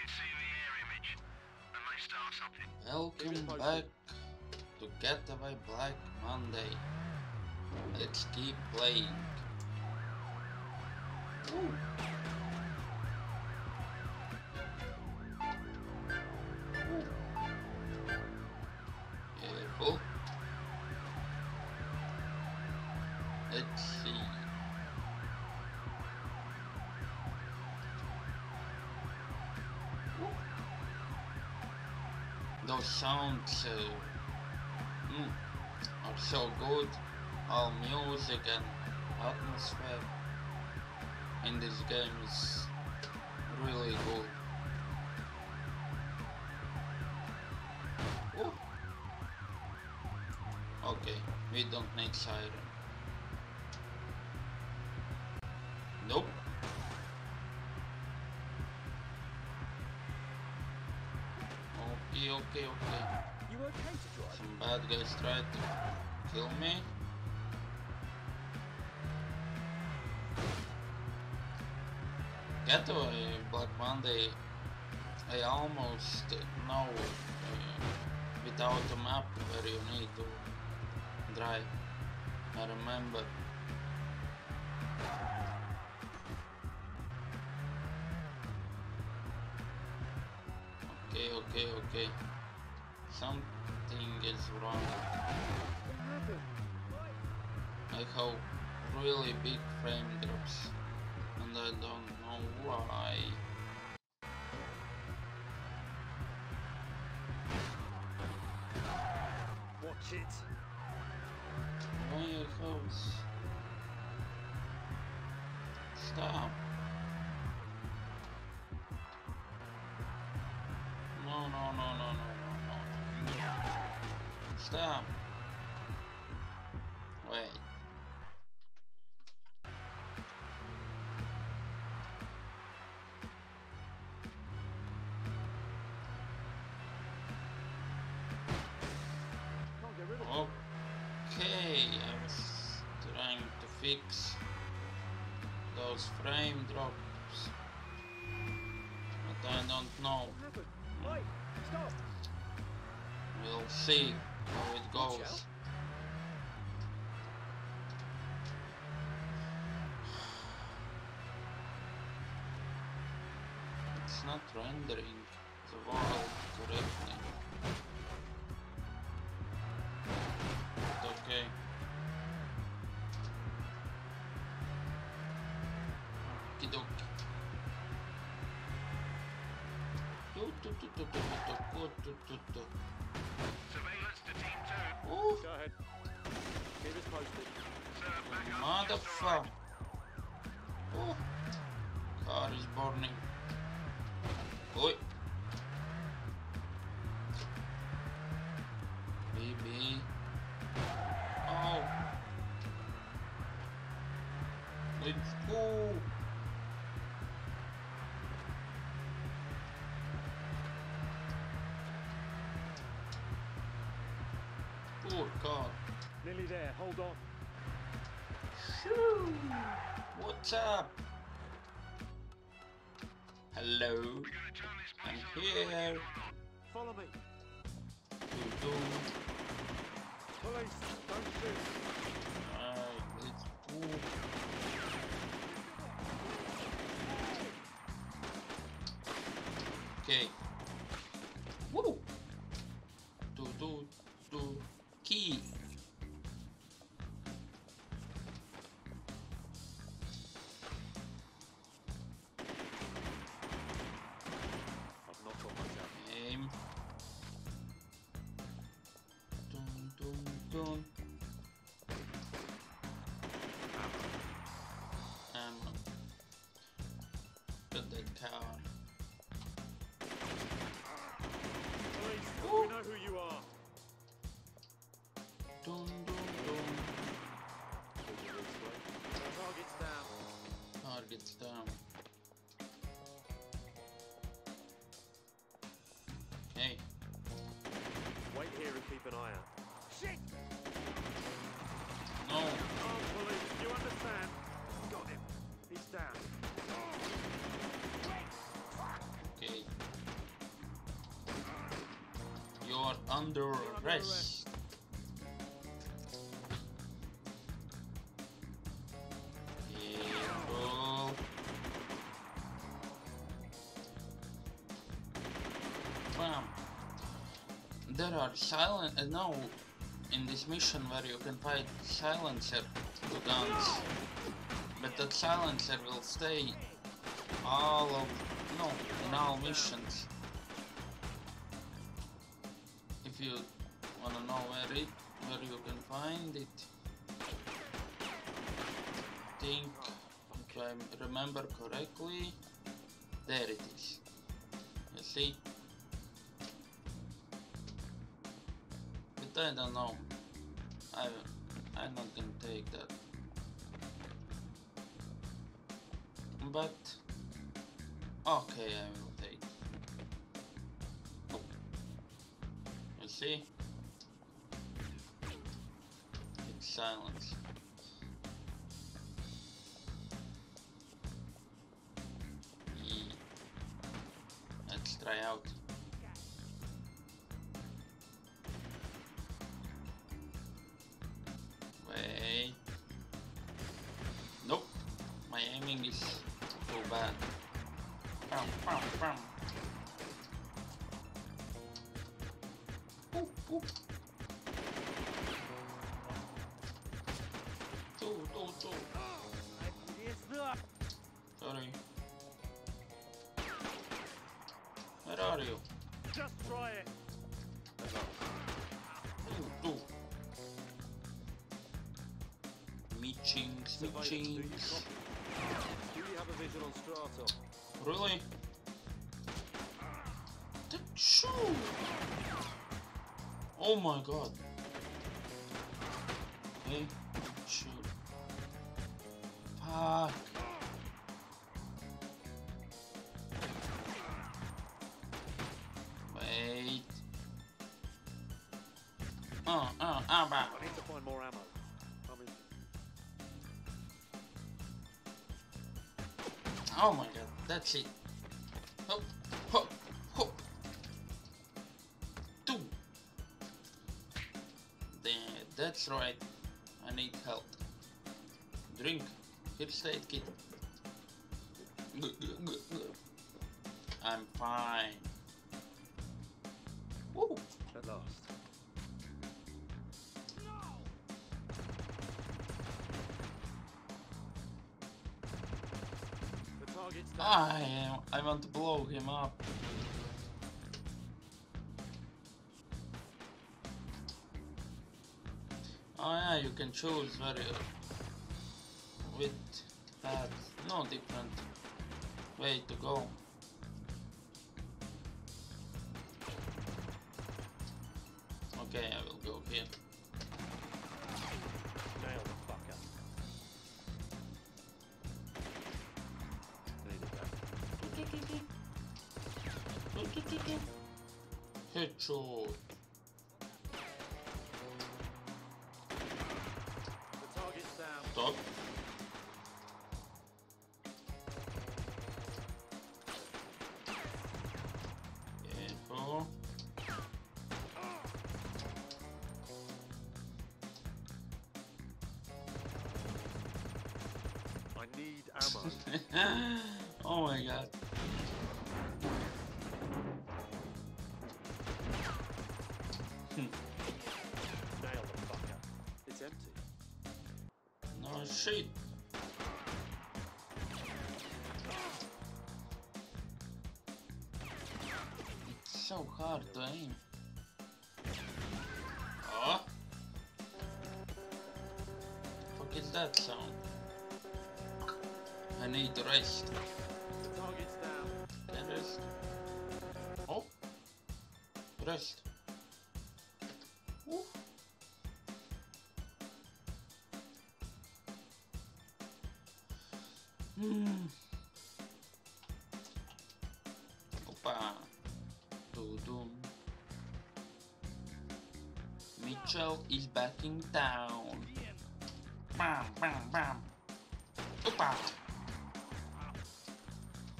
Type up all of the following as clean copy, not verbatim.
Welcome back to Getaway Black Monday. Let's keep playing. Ooh. Careful. Let's see. Those sounds are so good. All music and atmosphere in this game is really good. Ooh. Okay, we don't need siren. Nope. Okay. You okay to drive? Some bad guys tried to kill me. Getaway Black Monday, I almost know without a map where you need to drive. I remember. Okay. Something is wrong. I have really big frame drops and I don't know why. Watch it. Why your house? Stop. No. Stop. Wait. Can't get rid of it. Okay, I was trying to fix those frame drops, but I don't know. What happened? Wait, stop. We'll see how it goes. It's not rendering the world correctly. But okay. Okidoki. Surveillance to team 2. Ooh, Go ahead. Keep us posted. Sir, back up. motherfucker. Oh, car is burning. Oi. Baby. Oh. Let's go. Poor car. Nearly there. Hold on. Shoo. What's up? Hello. I'm here. Follow me. Do. Police, don't shoot. Alright, let's go. Okay. Woo! Do. Key. I've not got much out. Aim. Dun. Ammo. Got that car. Police, Ooh. we know who you are. Dun. Target's down. Target's down. Okay. Wait here and keep an eye out. Shit! under arrest. Careful. Bam. There are no, in this mission where you can fight silencer to guns, but that silencer will stay in all missions. If you wanna know where you can find it, think if I remember correctly, there it is. You see? But I don't know. I'm not gonna take that. But okay, I will take. You see? It's silence. Let's try out. Wait. Nope. My aiming is so bad. Bam, bam, bam. Ooh, ooh. Two. Sorry. Where are you? Just try it. Two. Meetings. Do you have a visual on Strato? Really? The shoe! Oh my god. Okay, shoot. Fuck. Wait. Ammo. I need to find more ammo. Oh my god, that's it. Hop, hop, hop. Two. That's right. I need help. Drink. First aid kit. I'm fine. Woo. At last. The target's down. I want to blow him up. Oh yeah, you can choose with that no different way to go. Okay, I will go here. Nail the fucker. Needed that. Headshot. The target's down. Stop. Careful. I need ammo. Oh my god. Nail the fucker. It's empty. No shit. It's so hard to aim. Oh. Fuck is that sound? I need to rest. The target's down. Can rest. Oh. Rest. Ooh. Opa. Doo-doo. Mitchell is backing down. Bam, bam, bam. Opa.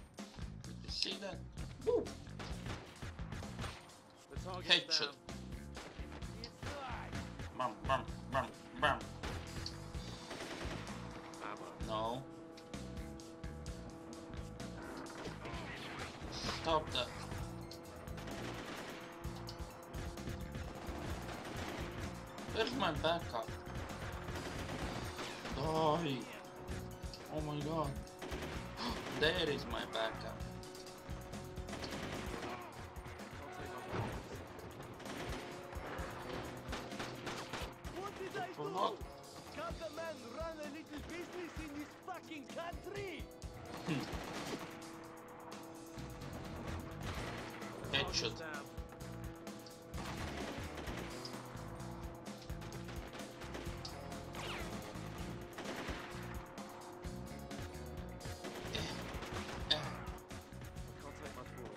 Did you see that? Woo. The target's Headshot. down. No. Stop that. Where's my backup? Die! Oh my god. There is my backup. What did I For do? what? Can't a man run a little business in this fucking country? Headshot. Down. Can't take much more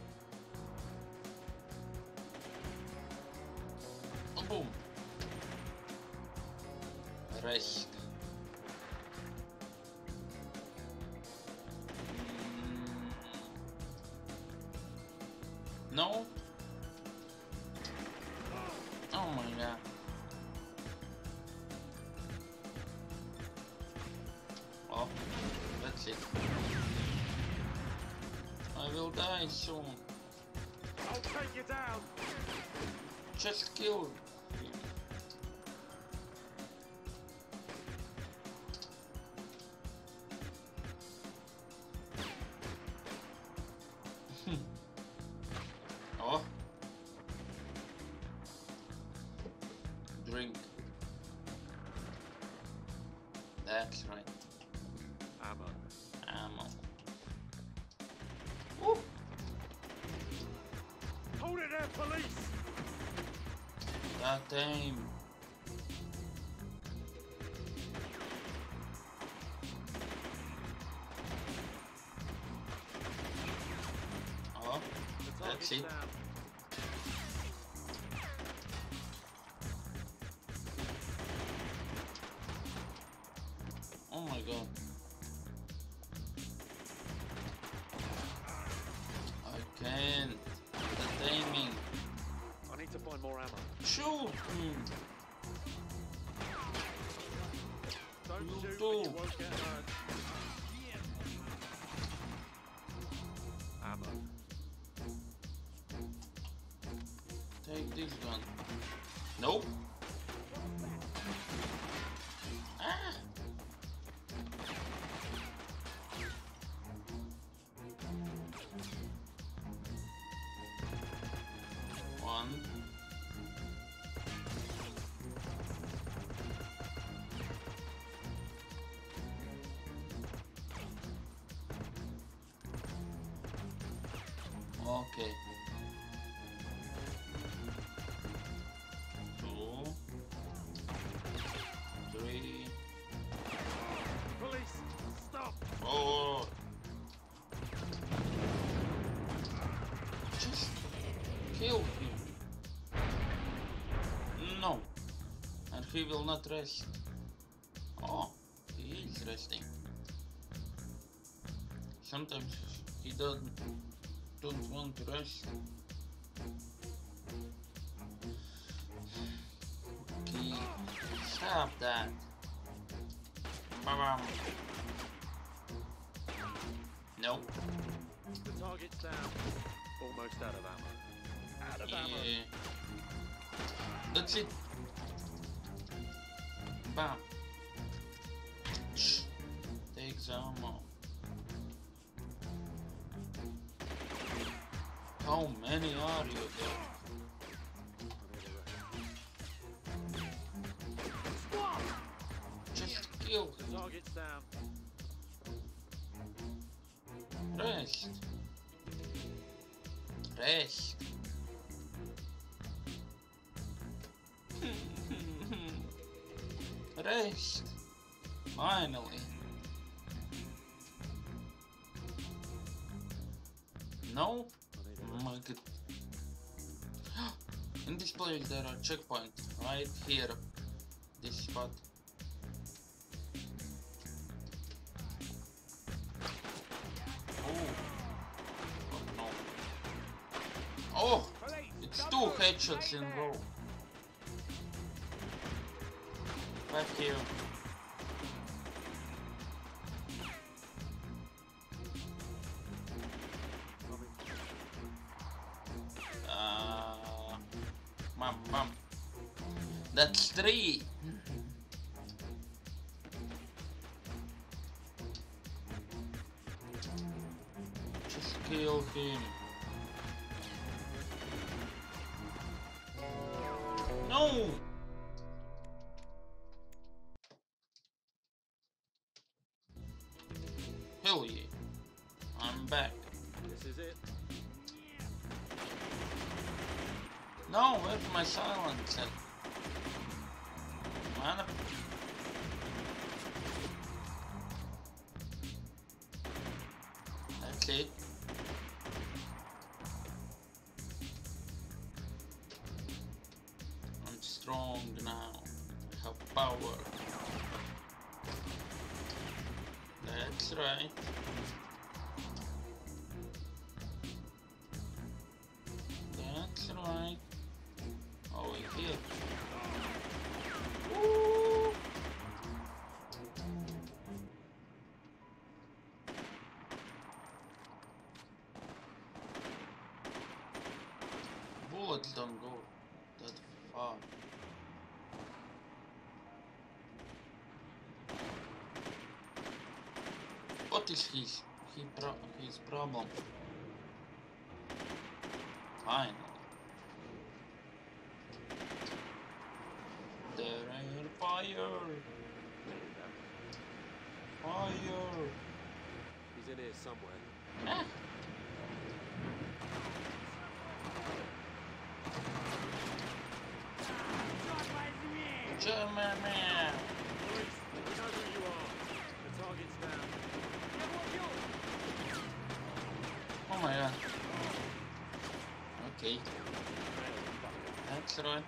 of this. Boom. Recht. No. Oh my god. Oh, that's it. I will die soon. I'll take you down. Just kill him. Oh. Drink. That's right. Ammo. Ammo. Woo. Hold it there, police! That aim. Oh, The that's target's it. down. Oh my god. I can't. The aiming. I need to find more ammo. Shoot him. Don't You shoot do. and you won't get hurt. Ammo. Take this gun. Nope. Ah. One. Okay. 2, 3, Police, stop! 4. Just kill him. No. And he will not rest. Oh, he is resting. Sometimes he don't want to rest. Okay, stop that. Bam. Nope. The target's down. Almost out of ammo. Out of ammo. Yeah. That's it. Bam. Shh. Take some more. How many are you there? Squad! Just kill The him. target's down. Rest. Rest. Rest. Finally. No? Oh my god. In this place there are checkpoints right here. This spot. Oh no. Oh! It's 2 headshots in row. Back here. That's 3. Just kill him. No! Hell yeah. I'm back. This is it. No, where's my silencer? Man, that's it. I'm strong now. I have power. That's right. That's right. Oh, here. Woo! Bullets don't go that far. What is his problem? Fine. There ain't fire. Fire. He's in here somewhere. Ah. German man. Police, we know who you are. The target's down. Oh my god. Okay. That's right.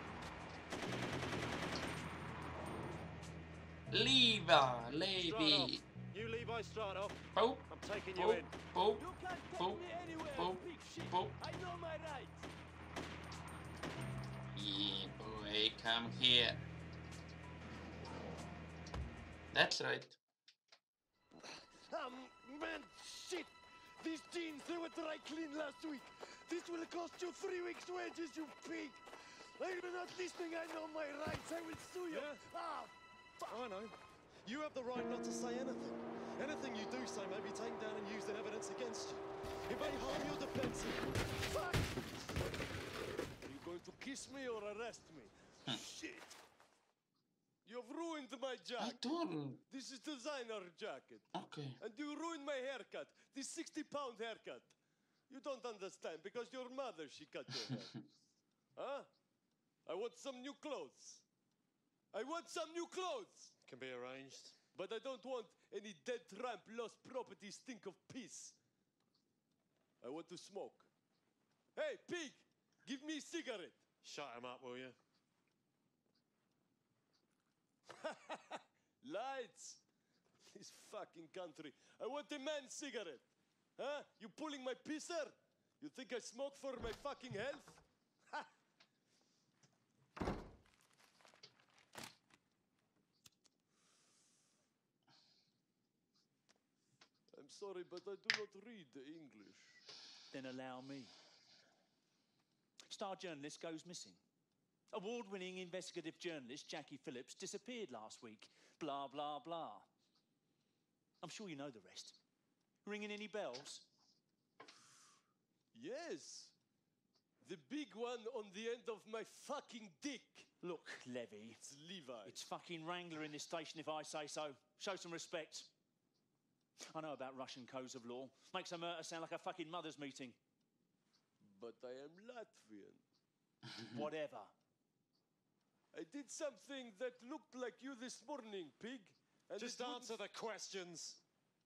Levi. You Levi Stratov. Boop, I'm taking you boop, in. boop, You can't take boop, me anywhere, boop, big shit. boop. I know my rights. Yeah, boy, come here. That's right. Man, shit! These jeans, they were dry clean last week. This will cost you 3 weeks' wages, you pig! You're not listening, I know my rights, I will sue you! Yeah. Ah, fuck! I know. You have the right not to say anything. Anything you do say may be taken down and used in evidence against you. It may harm your defense. Fuck! Are you going to kiss me or arrest me? Shit! You've ruined my I jacket. don't. This is designer jacket. Okay. And you ruined my haircut. This 60-pound haircut. You don't understand because your mother, she cut your hair. Huh? I want some new clothes. I want some new clothes. Can be arranged. But I don't want any dead tramp, lost property, stink of piss. I want to smoke. Hey, pig, give me a cigarette. Shut him up, will you? Lights. This fucking country. I want a man's cigarette. Huh? You pulling my pisser? You think I smoke for my fucking health? Ha! I'm sorry, but I do not read English. Then allow me. Star journalist goes missing. Award-winning investigative journalist Jackie Phillips disappeared last week. Blah, blah, blah. I'm sure you know the rest. Ringing any bells? Yes. The big one on the end of my fucking dick. Look, Levy, It's Levi. it's fucking Wrangler in this station if I say so. Show some respect. I know about Russian codes of law. Makes a murder sound like a fucking mother's meeting. But I am Latvian. Whatever. I did something that looked like you this morning, pig. And Just it answer wouldn't- the questions.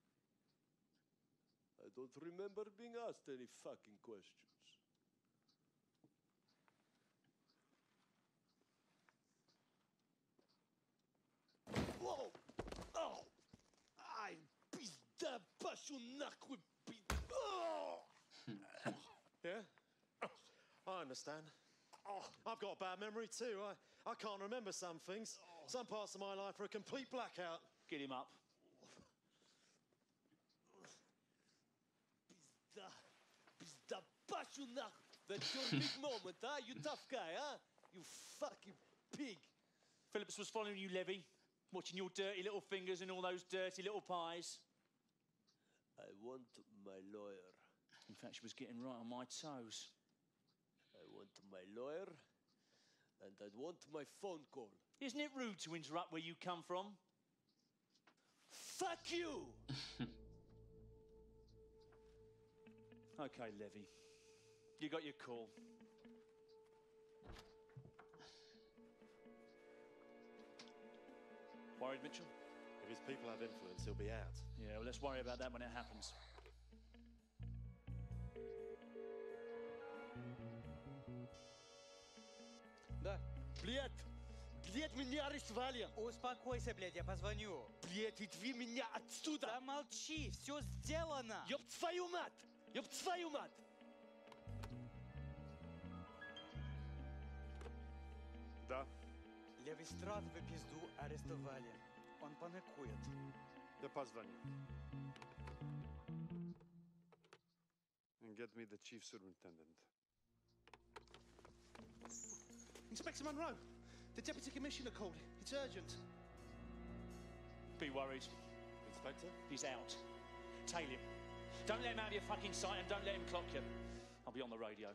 I don't remember being asked any fucking questions. Whoa! Oh! Ай, пизда, пашу нахуй, пизда! Oh! Yeah? I understand. I've got a bad memory too. I can't remember some things. Some parts of my life are a complete blackout. Get him up. Pizda, pizda, пашу нахуй! That's your big moment, huh? You tough guy, huh? You fucking pig! Phillips was following you, Levy, watching your dirty little fingers and all those dirty little pies. I want my lawyer. In fact, she was getting right on my toes. I want my lawyer, and I want my phone call. Isn't it rude to interrupt where you come from? Fuck you! Okay, Levy. You got your call. Worried, Mitchell? If his people have influence, he'll be out. Yeah, well, let's worry about that when it happens. Да. Блядь! Блядь, меня арестовали! Успокойся, блядь, я позвоню. Блядь, отвези меня отсюда! Да молчи, все сделано. Ёб твою мать! Ёб твою мать! Да. Левистрат в пизду арестовали. Он паникует. Да позвони. And get me the chief superintendent. Inspector Monroe, the Deputy Commissioner called. It's urgent. Be worried. Inspector? He's out. Tail him. Don't let him out of your fucking sight and don't let him clock you. I'll be on the radio.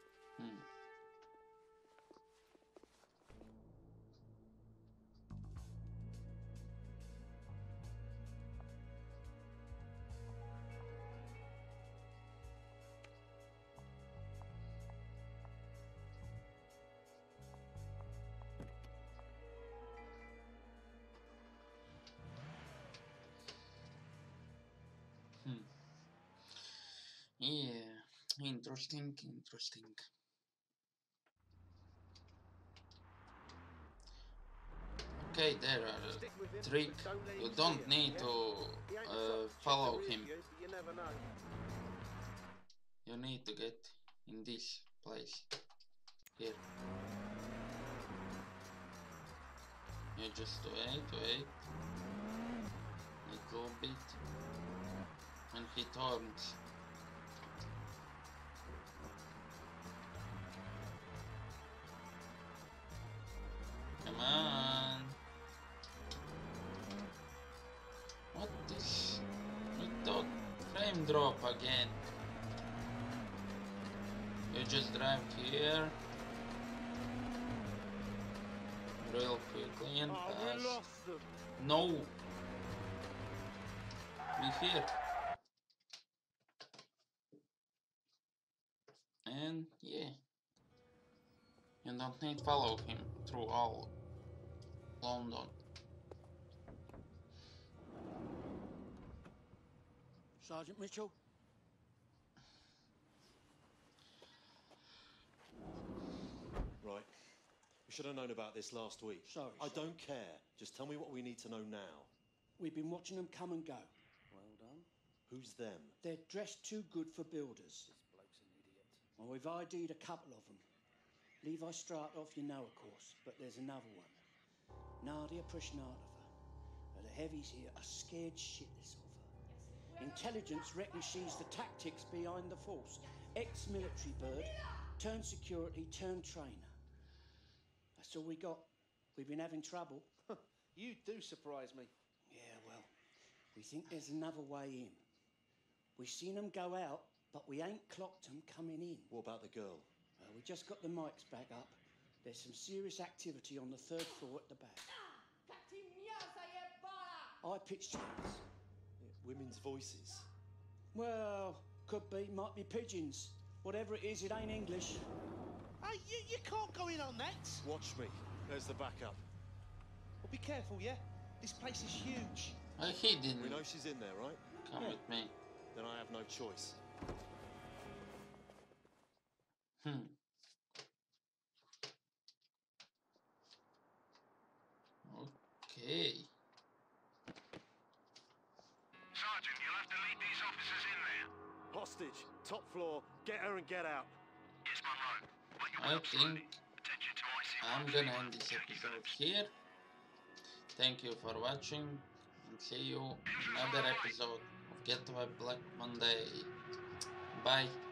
Yeah, interesting. Okay, there are trick. You don't need to follow him. You need to get in this place. Here. You just wait. Little bit. And he turns. Come on. What is with that frame drop again? You just drive here real quickly and pass. We lost them. No. Be here. And yeah. You don't need to follow him through all London. Sergeant Mitchell? Right. We should have known about this last week. Sorry, I sir. don't care. Just tell me what we need to know now. We've been watching them come and go. Well done. Who's them? They're dressed too good for builders. This bloke's an idiot. Well, we've ID'd a couple of them. Levi Stratov, you know, of course, but there's another one. Nadia Prishnatova. The heavies here are scared shitless of her. Intelligence reckons she's the tactics behind the force. Ex-military bird, turned security, turned trainer. That's all we got. We've been having trouble. You do surprise me. Yeah, well, we think there's another way in. We've seen them go out, but we ain't clocked them coming in. What about the girl? We just got the mics back up. There's some serious activity on the third floor at the back. I pitched chairs. Women's voices. Well, could be, might be pigeons. Whatever it is, it ain't English. Hey, you can't go in on that. Watch me. There's the backup. Well, be careful, yeah? This place is huge. He didn't We know she's in there, right? come with me. Then I have no choice. Okay. Sergeant, you'll have to lead these officers in there. Hostage. Top floor. Get her and get out. Yes, Monroe. But you I will slowly. think Attention to IC I'm gonna end this episode here. Thank you for watching and see you in another episode of Get to a Black Monday. Bye.